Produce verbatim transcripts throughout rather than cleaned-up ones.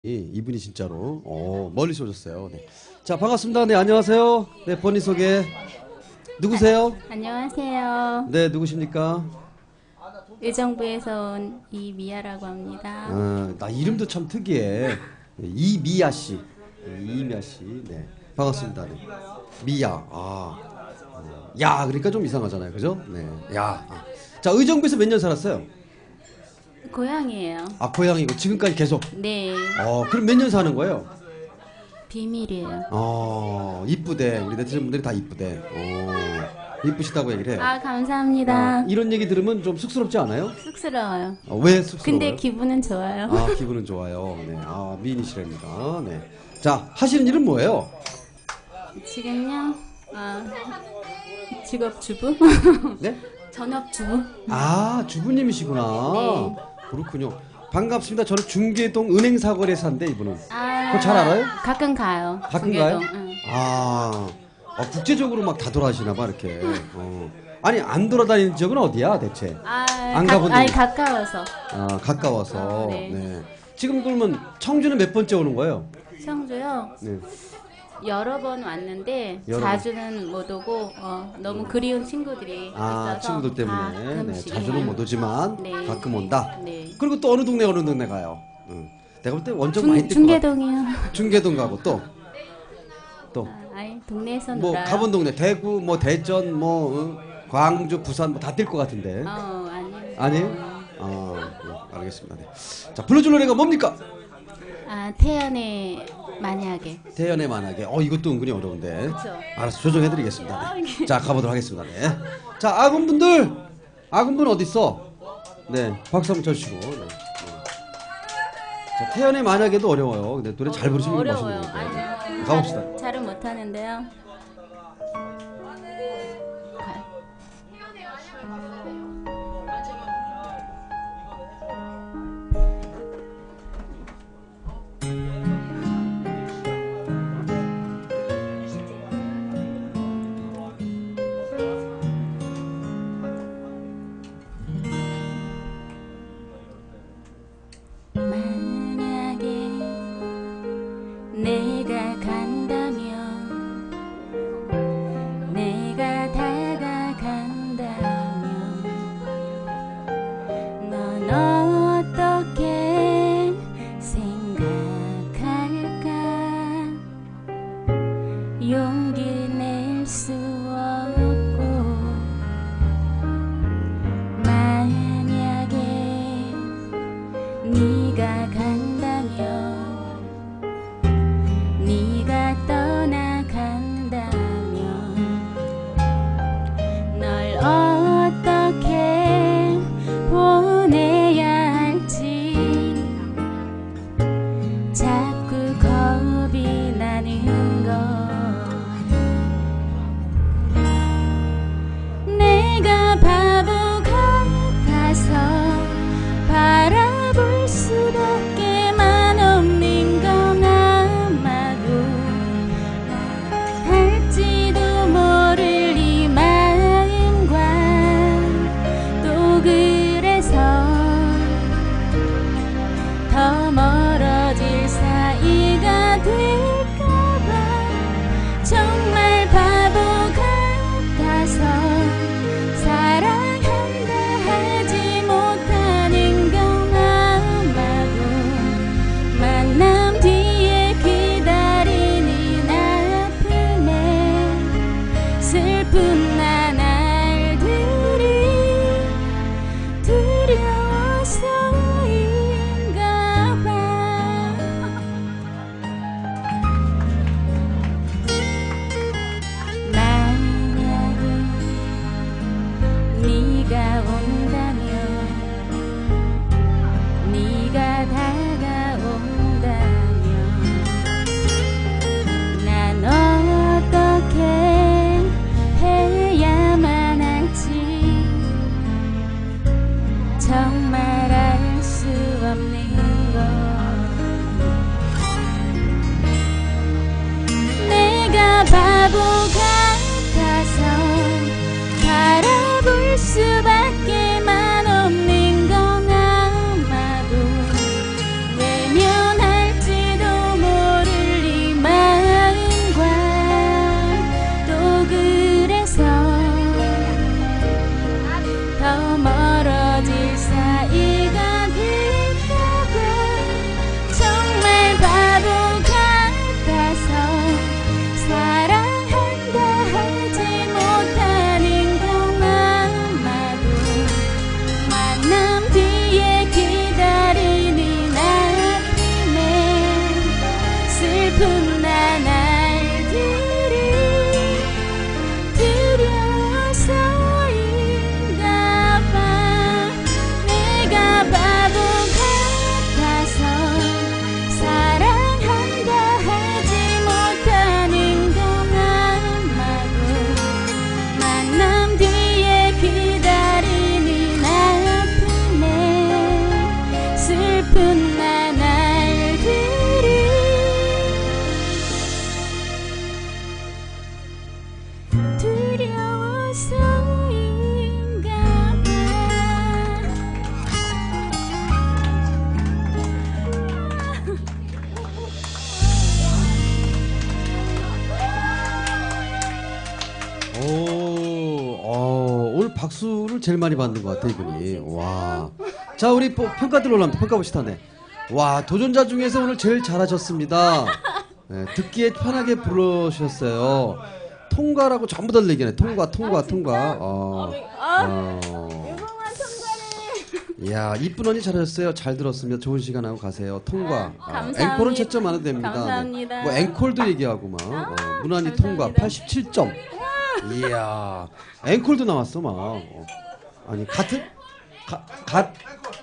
이분이 진짜로 어, 멀리서 오셨어요. 네. 자, 반갑습니다. 네, 안녕하세요. 네, 본인 소개. 누구세요? 안녕하세요. 네, 누구십니까? 의정부에서 온 이미아라고 합니다. 아, 나 이름도 참 특이해. 네, 이미아 씨. 네, 이미아 씨. 네, 반갑습니다. 네. 미아. 아, 어, 야, 그러니까 좀 이상하잖아요, 그죠? 네, 야. 아. 자, 의정부에서 몇 년 살았어요? 고향이에요. 아, 고향이고 지금까지 계속. 네, 어, 그럼 몇 년 사는 거예요? 비밀이에요. 어, 이쁘대. 우리 네티즌 분들이 다 이쁘대. 어, 이쁘시다고 얘기를 해요. 아, 감사합니다. 아, 이런 얘기 들으면 좀 쑥스럽지 않아요? 쑥스러워요. 아, 왜 쑥스러워요? 근데 기분은 좋아요. 아, 기분은 좋아요. 네, 아, 미인이시랍니다. 네. 자, 하시는 일은 뭐예요? 지금요, 아, 직업 주부? 네? 전업 주부? 아, 주부님이시구나. 네. 그렇군요. 반갑습니다. 저는 중계동 은행 사거리에 산대 이분은. 아, 그거 잘 알아요? 가끔 가요. 가끔 가요? 중계동, 응. 아, 어, 국제적으로 막 다 돌아가시나 봐 이렇게. 어. 아니, 안 돌아다니는 지역은 어디야 대체? 아, 안 가, 가본 아니 데는? 가까워서. 아, 가까워서. 아, 네. 네. 지금 그러면 청주는 몇 번째 오는 거예요? 청주요. 네. 여러 번 왔는데 여러 번. 자주는 못 오고 어, 너무 그리운 친구들이 아, 있어서 친구들 때문에. 네, 가끔씩. 자주는 못 오지만 네. 가끔 온다. 네. 그리고 또 어느 동네 어느 동네 가요. 응. 내가 볼 때 원정 많이 중, 뛸것 같아. 중계동이요. 중계동 가고 또. 또. 아, 아니 동네에서 뭐 놀아요. 가본 동네 대구 뭐 대전 뭐 응? 광주 부산 뭐 다 뛸 것 같은데. 어, 아니요. 아니에요? 아, 네, 알겠습니다. 네. 자, 불러줄 노래가 뭡니까? 아, 태연의 만약에. 태연의 만하게. 어, 이것도 은근히 어려운데. 그쵸. 알아서 조정해드리겠습니다. 네. 자, 가보도록 하겠습니다. 네. 자, 아군분들! 아군분 어딨어? 네, 박수 한번 쳐주시고. 네. 네. 자, 태연의 만약에도 어려워요. 근데 노래 잘 부르시는 게 멋있는 어려워요. 거니까. 네. 아니요. 가봅시다. 잘, 잘은 못하는데요. 가- 만약에 내가 간다면 박수를 제일 많이 받는 것 같아 이분이. 와. 자 우리 뭐 평가들 올라옵니다. 평가 봅시다. 네. 와 도전자 중에서 오늘 제일 잘하셨습니다. 네, 듣기에 편하게 부르셨어요. 통과라고 전부 다 얘기네. 통과, 통과, 아, 통과. 어. 어. 이야 이쁜 언니 잘하셨어요. 잘 들었습니다. 좋은 시간 하고 가세요. 통과. 아, 감사합니다. 앵콜은 채점 안 해도 됩니다. 감사합니다. 네. 뭐 앵콜도 얘기하고 막. 어, 문안이 감사합니다. 통과 팔십칠 점. 이야 앵콜도 나왔어 막. 어. 아니 같은 가, 가,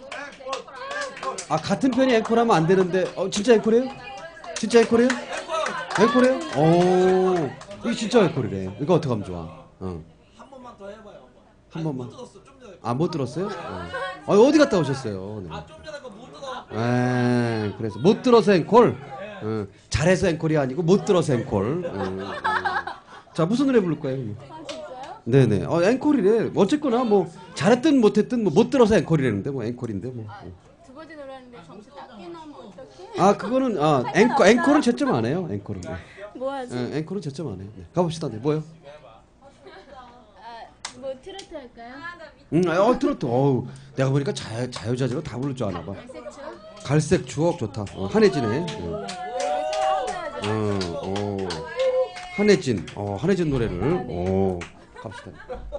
아 같은 편이 앵콜하면 안 되는데 어 진짜 앵콜이에요? 진짜 앵콜이에요? 앵콜이에요? 오 이게 진짜 앵콜이래. 이거 어떻게 하면 좋아? 어. 한 번만 더 해봐요. 한 번만. 못 들었어. 좀 전에. 아 못 들었어요? 어. 아 어디 갔다 오셨어요? 네. 아, 좀 전에 거못 들어. 에 그래서 못 들어서 앵콜. 어. 잘해서 앵콜이 아니고 못 들어서 앵콜. 어, 어. 자 무슨 노래 부를 거예요? 아 진짜요? 네네. 어 앵콜이래. 어쨌거나 뭐 잘했든 못했든 뭐 못 들어서 앵콜이라는데 뭐 앵콜인데 뭐. 어. 두 번째 노래하는데 점수 낮게 나오면 어떡해? 아 그거는 아 앵콜 앵콜은 채점 안 해요. 앵콜은. 네. 뭐 하지? 예, 앵콜은 채점 안 해요. 네. 가봅시다. 네, 뭐요? 아, 뭐 트로트 할까요? 응, 어 트로트. 어우, 내가 보니까 자 자유자재로 다 부를 줄 아나 봐. 갈색초? 갈색 추억 좋다. 어, 한혜진의. 어, 어, 어. 한혜진. 어, 한혜진 노래를. 어, 갑시다.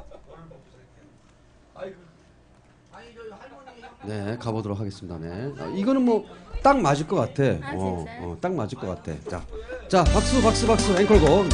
네, 가보도록 하겠습니다. 네, 어, 이거는 뭐 딱 맞을 것 같아. 아, 어, 진짜요? 어, 딱 맞을 것 같아. 자, 자, 박수, 박수, 박수. 앵콜곡. 네.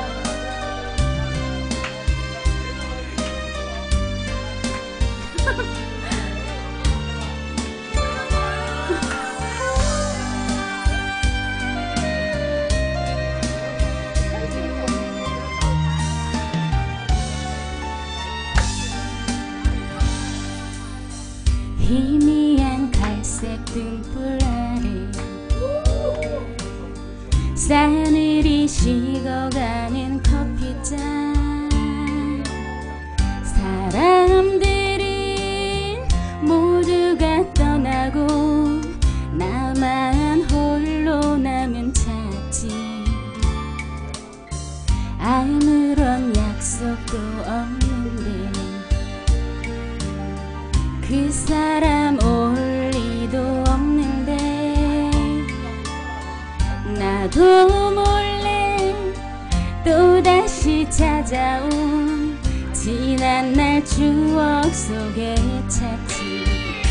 희미한 갈색 등불 아래 싸늘히 식어가는 커피잔 사람들은 모두가 떠나고 나만 홀로 남은 차지 아무런 약속도 없는데 그 사람 올 리도 없는데 나도 몰래 또다시 찾아온 지난 날 추억 속에 찾지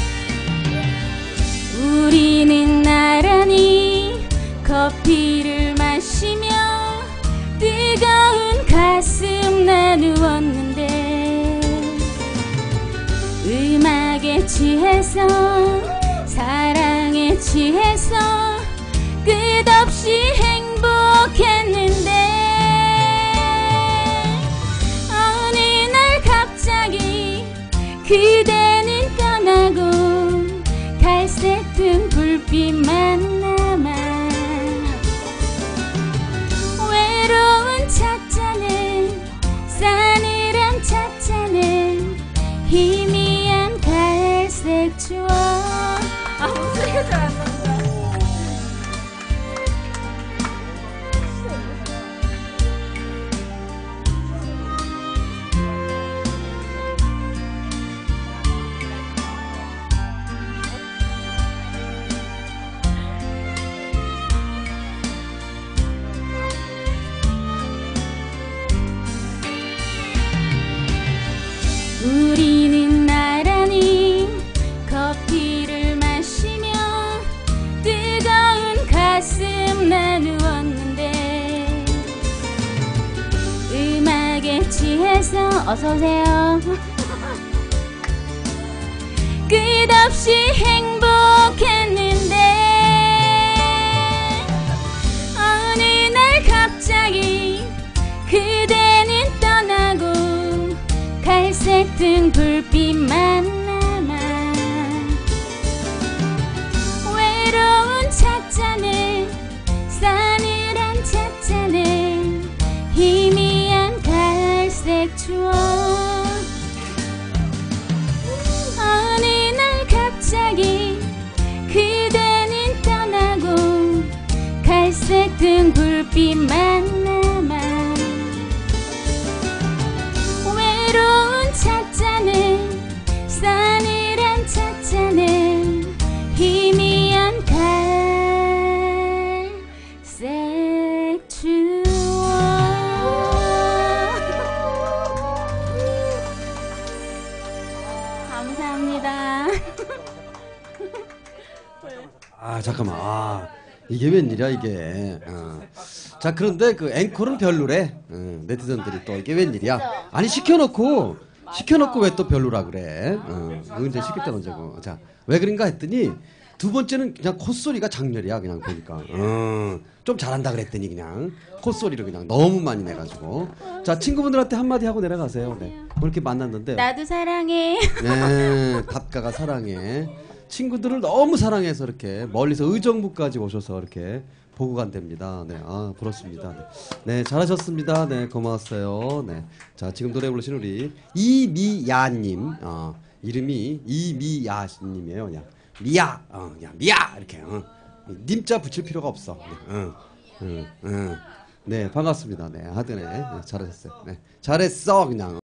우리는 나란히 커피를 마시며 뜨거운 가슴 나누었는데 음악에 취해서 사랑에 취해서 끝없이 행복했는데 어느 날 갑자기 그대는 떠나고 갈색 등 불빛만 남아 외로운 찻잔에 싸늘한 찻잔에 희미한 갈색 추억 아 목소리가 잘 안 나온다 우리는 나란히 커피를 마시며 뜨거운 가슴 나누었는데 음악에 취해서 어서오세요 끝없이 행복했는데 어느 날 갑자기 그대는 떠나고 갈색 등 불빛만 남아 외로운 찻잔에 싸늘한 찻잔에 희미한 갈색 추억 어느 날 갑자기 그대는 떠나고 갈색 등 불빛만 남아 외로운 찻잔 잠깐만. 아, 이게 웬일이야 이게. 어. 자 그런데 그 앵콜은 별로래. 어, 네티즌들이 또 이게 웬일이야. 아니 시켜놓고 시켜놓고 왜 또 별로라 그래. 어, 언제 시킬 때 언제고. 자 왜 그런가 했더니 두 번째는 그냥 콧소리가 장렬이야 그냥 보니까. 어, 좀 잘한다 그랬더니 그냥 콧소리를 그냥 너무 많이 내가지고. 자 친구분들한테 한마디 하고 내려가세요. 네. 뭐 이렇게 만났는데. 나도 사랑해. 네, 답가가 사랑해. 친구들을 너무 사랑해서 이렇게 멀리서 의정부까지 오셔서 이렇게 보고 간답니다. 네, 아 부럽습니다. 네, 네 잘하셨습니다. 네, 고마웠어요. 네, 자 지금 노래 부르신 우리 이미야님, 어, 이름이 이미야님이에요. 그냥 미야, 어, 그냥 미야 이렇게. 어. 님자 붙일 필요가 없어. 네, 어, 어, 어. 네 반갑습니다. 네 하드네, 네, 잘하셨어요. 네, 잘했어 그냥.